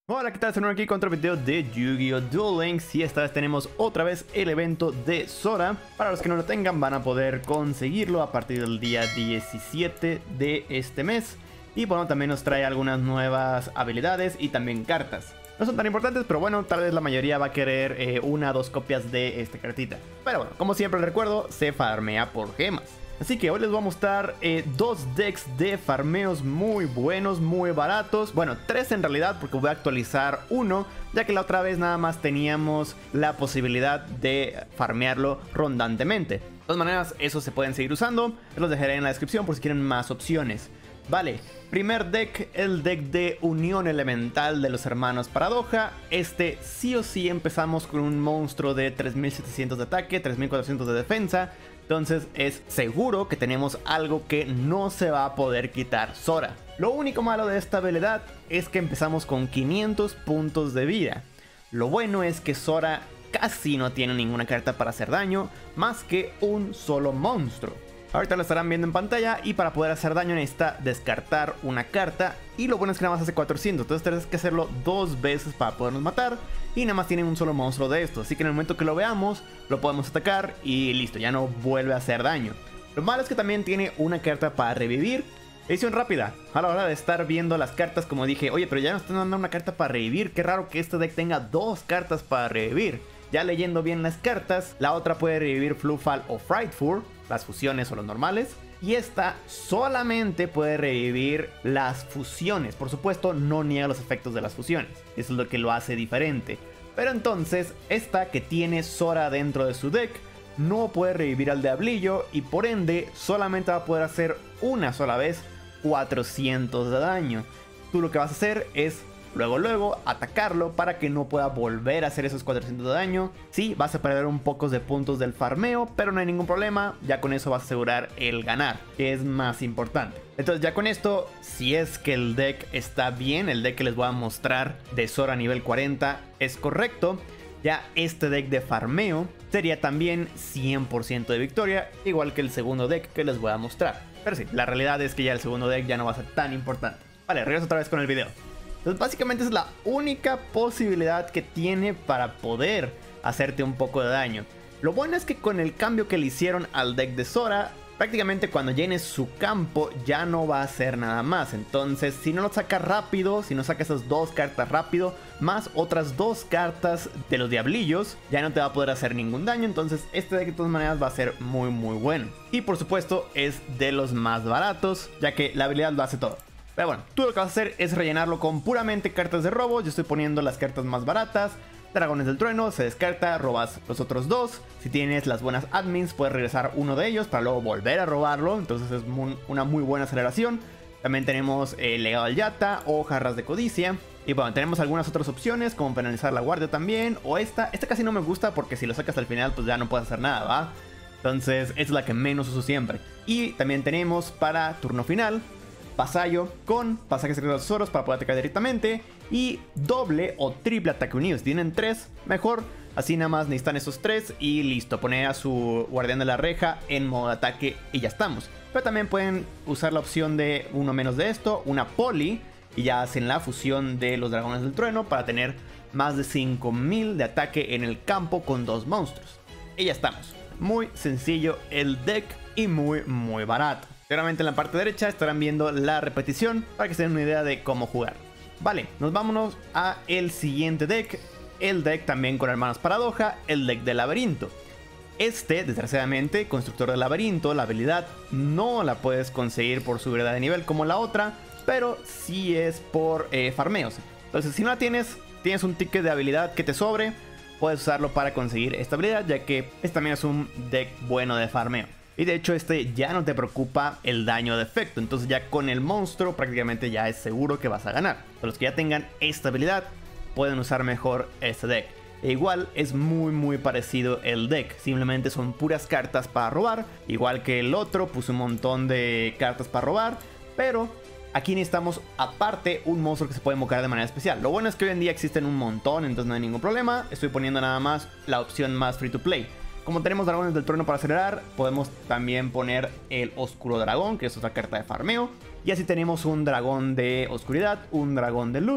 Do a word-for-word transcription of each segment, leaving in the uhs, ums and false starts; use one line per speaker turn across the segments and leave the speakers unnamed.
Hola, ¿qué tal? Soy aquí con otro video de Yu-Gi-Oh! Duel Links y esta vez tenemos otra vez el evento de Sora. Para los que no lo tengan van a poder conseguirlo a partir del día diecisiete de este mes. Y bueno, también nos trae algunas nuevas habilidades y también cartas. No son tan importantes, pero bueno, tal vez la mayoría va a querer eh, una o dos copias de esta cartita. Pero bueno, como siempre les recuerdo, se farmea por gemas. Así que hoy les voy a mostrar eh, dos decks de farmeos muy buenos, muy baratos. Bueno, tres en realidad porque voy a actualizar uno, ya que la otra vez nada más teníamos la posibilidad de farmearlo rondantemente. De todas maneras, esos se pueden seguir usando. Los dejaré en la descripción por si quieren más opciones. Vale, primer deck, el deck de Unión Elemental de los Hermanos Paradoja. Este sí o sí empezamos con un monstruo de tres mil setecientos de ataque, tres mil cuatrocientos de defensa. Entonces es seguro que tenemos algo que no se va a poder quitar Sora. Lo único malo de esta habilidad es que empezamos con quinientos puntos de vida. Lo bueno es que Sora casi no tiene ninguna carta para hacer daño, más que un solo monstruo. Ahorita lo estarán viendo en pantalla y para poder hacer daño necesita descartar una carta. Y lo bueno es que nada más hace cuatrocientos, entonces tienes que hacerlo dos veces para podernos matar. Y nada más tiene un solo monstruo de estos, así que en el momento que lo veamos lo podemos atacar y listo, ya no vuelve a hacer daño. Lo malo es que también tiene una carta para revivir. Edición rápida, a la hora de estar viendo las cartas, como dije, oye, pero ya nos están dando una carta para revivir. Qué raro que este deck tenga dos cartas para revivir. Ya leyendo bien las cartas, la otra puede revivir Flufal o Frightfur, las fusiones o los normales. Y esta solamente puede revivir las fusiones. Por supuesto, no niega los efectos de las fusiones. Eso es lo que lo hace diferente. Pero entonces, esta que tiene Sora dentro de su deck no puede revivir al Diablillo y por ende solamente va a poder hacer una sola vez cuatrocientos de daño. Tú lo que vas a hacer es luego luego atacarlo para que no pueda volver a hacer esos cuatrocientos de daño. Sí, vas a perder un poco de puntos del farmeo, pero no hay ningún problema. Ya con eso vas a asegurar el ganar, que es más importante. Entonces ya con esto, si es que el deck está bien, el deck que les voy a mostrar de Sora nivel cuarenta es correcto, ya este deck de farmeo sería también cien por ciento de victoria, igual que el segundo deck que les voy a mostrar. Pero sí, la realidad es que ya el segundo deck ya no va a ser tan importante. Vale, regreso otra vez con el video. Entonces básicamente es la única posibilidad que tiene para poder hacerte un poco de daño. Lo bueno es que con el cambio que le hicieron al deck de Sora, prácticamente cuando llenes su campo ya no va a hacer nada más. Entonces si no lo sacas rápido, si no sacas esas dos cartas rápido, más otras dos cartas de los diablillos, ya no te va a poder hacer ningún daño. Entonces este deck de todas maneras va a ser muy muy bueno. Y por supuesto es de los más baratos, ya que la habilidad lo hace todo. Pero bueno, tú lo que vas a hacer es rellenarlo con puramente cartas de robo. Yo estoy poniendo las cartas más baratas. Dragones del Trueno, se descarta, robas los otros dos. Si tienes las buenas admins, puedes regresar uno de ellos para luego volver a robarlo. Entonces es muy, una muy buena aceleración. También tenemos el eh, Legado del Yata o Jarras de Codicia. Y bueno, tenemos algunas otras opciones como penalizar la guardia también. O esta, esta casi no me gusta porque si lo sacas al final pues ya no puedes hacer nada, ¿va? Entonces es la que menos uso siempre. Y también tenemos para turno final Vasallo con pasajes secretos de tesoros para poder atacar directamente. Y doble o triple ataque unido. Si tienen tres, mejor. Así nada más necesitan esos tres y listo. Poner a su guardián de la reja en modo de ataque y ya estamos. Pero también pueden usar la opción de uno menos de esto, una poli. Y ya hacen la fusión de los dragones del trueno para tener más de cinco mil de ataque en el campo con dos monstruos. Y ya estamos. Muy sencillo el deck y muy muy barato. Seguramente en la parte derecha estarán viendo la repetición para que se den una idea de cómo jugar. Vale, nos vámonos a el siguiente deck. El deck también con Hermanos Paradoja, el deck de Laberinto. Este, desgraciadamente, Constructor de Laberinto, la habilidad no la puedes conseguir por subir de nivel como la otra, pero sí es por eh, farmeos. Entonces si no la tienes, tienes un ticket de habilidad que te sobre, puedes usarlo para conseguir esta habilidad, ya que este también es un deck bueno de farmeo. Y de hecho este ya no te preocupa el daño de efecto. Entonces ya con el monstruo prácticamente ya es seguro que vas a ganar. Para los que ya tengan esta habilidad pueden usar mejor este deck. E igual es muy muy parecido el deck. Simplemente son puras cartas para robar. Igual que el otro puso un montón de cartas para robar. Pero aquí necesitamos aparte un monstruo que se puede invocar de manera especial. Lo bueno es que hoy en día existen un montón, entonces no hay ningún problema. Estoy poniendo nada más la opción más free to play. Como tenemos dragones del trueno para acelerar, podemos también poner el oscuro dragón, que es otra carta de farmeo. Y así tenemos un dragón de oscuridad, un dragón de luz,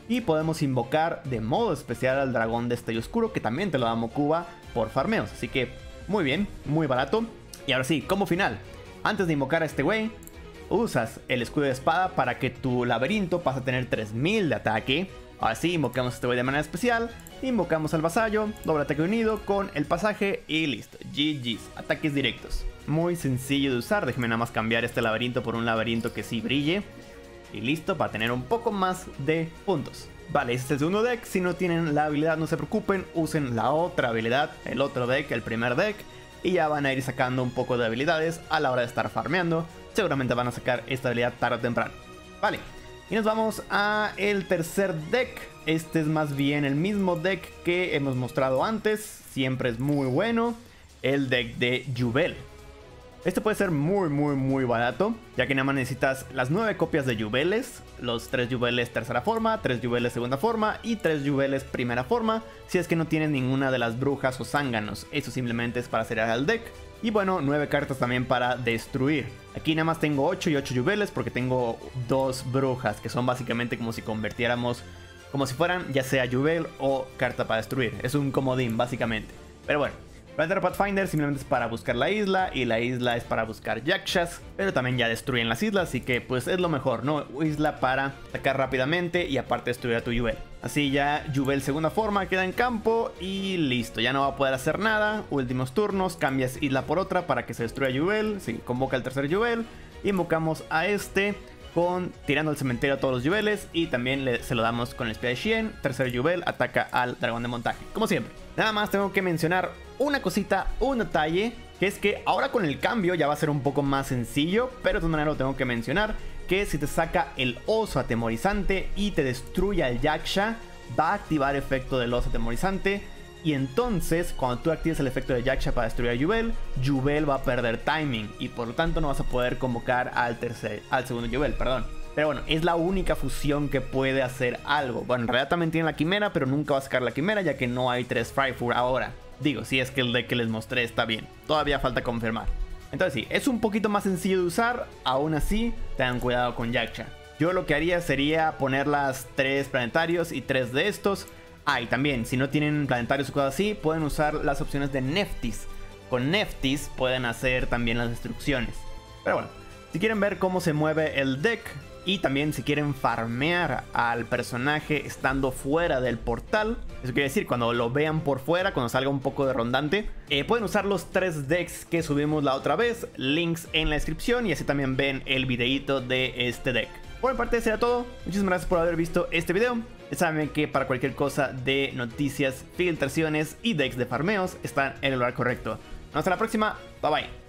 Y podemos invocar de modo especial al dragón de Estello Oscuro, que también te lo da Mokuba por farmeos. Así que muy bien, muy barato. Y ahora sí, como final, antes de invocar a este güey, usas el escudo de espada para que tu laberinto pase a tener tres mil de ataque. Ahora sí, invocamos a este güey de manera especial. Invocamos al vasallo, doble ataque unido con el pasaje y listo. G G's, ataques directos. Muy sencillo de usar, déjenme nada más cambiar este laberinto por un laberinto que sí brille. Y listo, para tener un poco más de puntos. Vale, este es el segundo deck. Si no tienen la habilidad, no se preocupen, usen la otra habilidad, el otro deck, el primer deck. Y ya van a ir sacando un poco de habilidades a la hora de estar farmeando. Seguramente van a sacar esta habilidad tarde o temprano. Vale, y nos vamos a el tercer deck. Este es más bien el mismo deck que hemos mostrado antes. Siempre es muy bueno. El deck de Yubel. Este puede ser muy muy muy barato, ya que nada más necesitas las nueve copias de Yubeles, los tres Yubeles tercera forma, tres Yubeles segunda forma y tres Yubeles primera forma, si es que no tienes ninguna de las brujas o zánganos. Eso simplemente es para acelerar el deck. Y bueno, nueve cartas también para destruir. Aquí nada más tengo ocho y ocho Yubeles porque tengo dos brujas, que son básicamente como si convirtiéramos, como si fueran ya sea Yubel o carta para destruir. Es un comodín básicamente. Pero bueno, Planetary Pathfinder simplemente es para buscar la isla y la isla es para buscar Yakshas, pero también ya destruyen las islas, así que pues es lo mejor, ¿no? Isla para atacar rápidamente y aparte destruir a tu Yubel. Así ya Yubel segunda forma queda en campo y listo, ya no va a poder hacer nada. Últimos turnos, cambias isla por otra para que se destruya Yubel, se convoca el tercer Yubel, invocamos a este con tirando al cementerio a todos los Yubeles y también le, se lo damos con el espía de Xian. Tercer Yubel ataca al dragón de montaje, como siempre. Nada más tengo que mencionar una cosita, un detalle, que es que ahora con el cambio ya va a ser un poco más sencillo, pero de todas maneras lo tengo que mencionar, que si te saca el oso atemorizante y te destruye al Yaksha, va a activar efecto del oso atemorizante. Y entonces, cuando tú actives el efecto de Yaksha para destruir a Yubel, Yubel va a perder timing y por lo tanto no vas a poder convocar al tercer, al segundo Yubel, perdón. Pero bueno, es la única fusión que puede hacer algo. Bueno, en realidad también tiene la quimera, pero nunca va a sacar la quimera ya que no hay tres Fryfur ahora. Digo, si es que el deck que les mostré está bien. Todavía falta confirmar. Entonces sí, es un poquito más sencillo de usar. Aún así, tengan cuidado con Yaksha. Yo lo que haría sería poner las tres planetarios y tres de estos. Ah, y también, si no tienen planetarios o cosas así, pueden usar las opciones de Neftis. Con Neftis pueden hacer también las destrucciones. Pero bueno, si quieren ver cómo se mueve el deck y también si quieren farmear al personaje estando fuera del portal, eso quiere decir cuando lo vean por fuera, cuando salga un poco de rondante, eh, pueden usar los tres decks que subimos la otra vez, links en la descripción y así también ven el videito de este deck. Por mi parte, será todo. Muchísimas gracias por haber visto este video. Ya saben que para cualquier cosa de noticias, filtraciones y decks de farmeos están en el lugar correcto. Hasta la próxima. Bye bye.